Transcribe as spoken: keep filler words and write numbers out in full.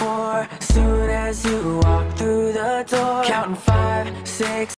four. Soon as you walk through the door, counting five, six.